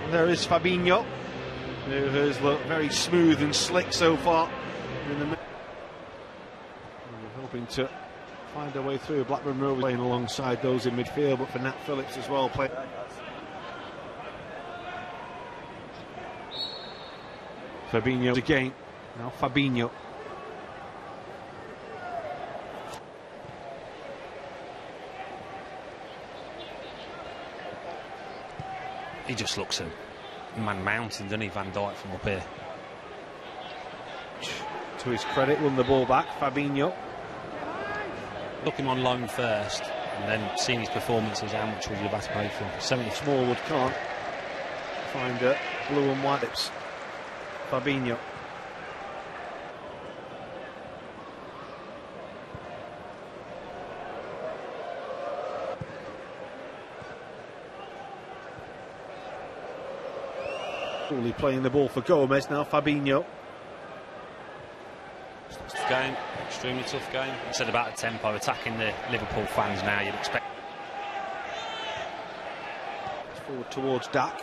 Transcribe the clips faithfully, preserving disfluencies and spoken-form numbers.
there is Fabinho, who has looked very smooth and slick so far. In the We're hoping to find a way through. Blackburn Rovers playing alongside those in midfield, but for Nat Phillips as well. Play. Fabinho again. Now Fabinho. He just looks a man mountain, doesn't he, Van Dijk, from up here. To his credit, won the ball back, Fabinho. Look him on loan first, and then seeing his performances, how much would you have to pay for him? seventy Smallwood can't find a blue and white lips. Fabinho. Fully playing the ball for Gomez now, Fabinho. Tough game, extremely tough game. I said about the tempo, attacking the Liverpool fans now, you'd expect. Forward towards Dak.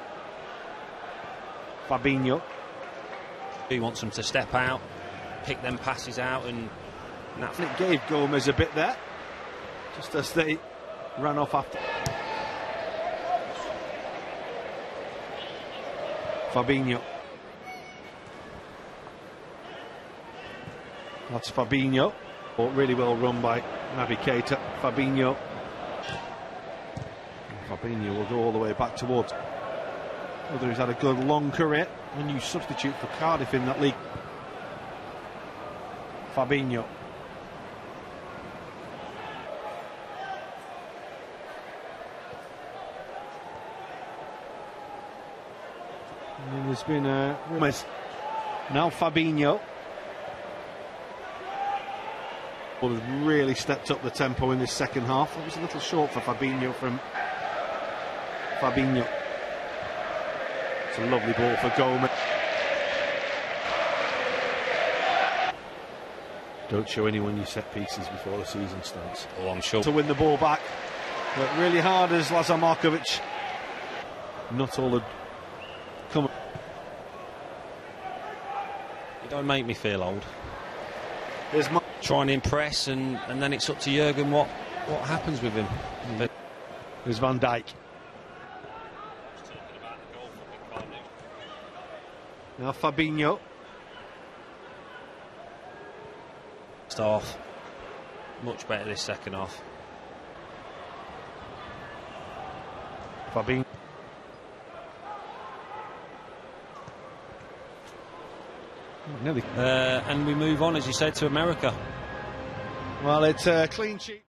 Fabinho. He wants them to step out, pick them passes out, and that it gave Gomez a bit there, just as they ran off after. Fabinho. That's Fabinho. Oh, really well run by Naby Keita. Fabinho. Fabinho will go all the way back towards. Whether he's had a good long career. A new substitute for Cardiff in that league. Fabinho. And there's been a Gomez. Now Fabinho. Well, has really stepped up the tempo in this second half. It was a little short for Fabinho from Fabinho. It's a lovely ball for Gomez. Don't show anyone your set pieces before the season starts. Oh, I'm sure. To win the ball back. But really hard as Lazar Markovic. Not all the come. You don't make me feel old. There's my try and impress, and, and then it's up to Jurgen what, what happens with him. There's Van Dijk. Now Fabinho. First half, much better this second half. Fabinho. Nearly. Uh, and we move on, as you said, to America. Well, it's a clean sheet.